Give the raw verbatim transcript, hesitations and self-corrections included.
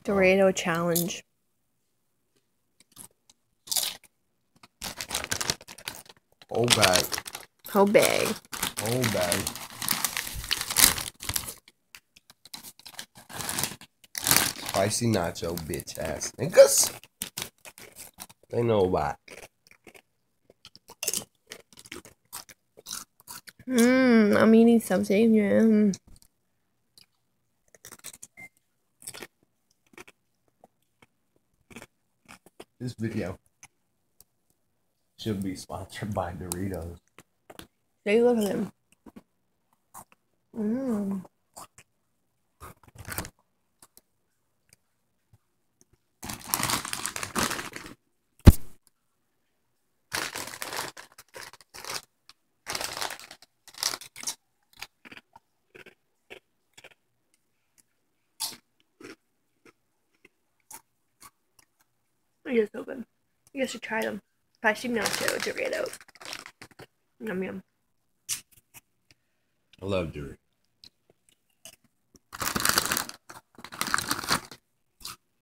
Dorito challenge. Whole bag. Whole bag. Whole bag. Spicy nacho, bitch ass niggas. They know about. Mmm, I'm eating something. Yeah. This video should be sponsored by Doritos. Take a look at them. Mmm. They're so good. You guys should try them. Spicy nacho Doritos. Yum yum. I love Doritos.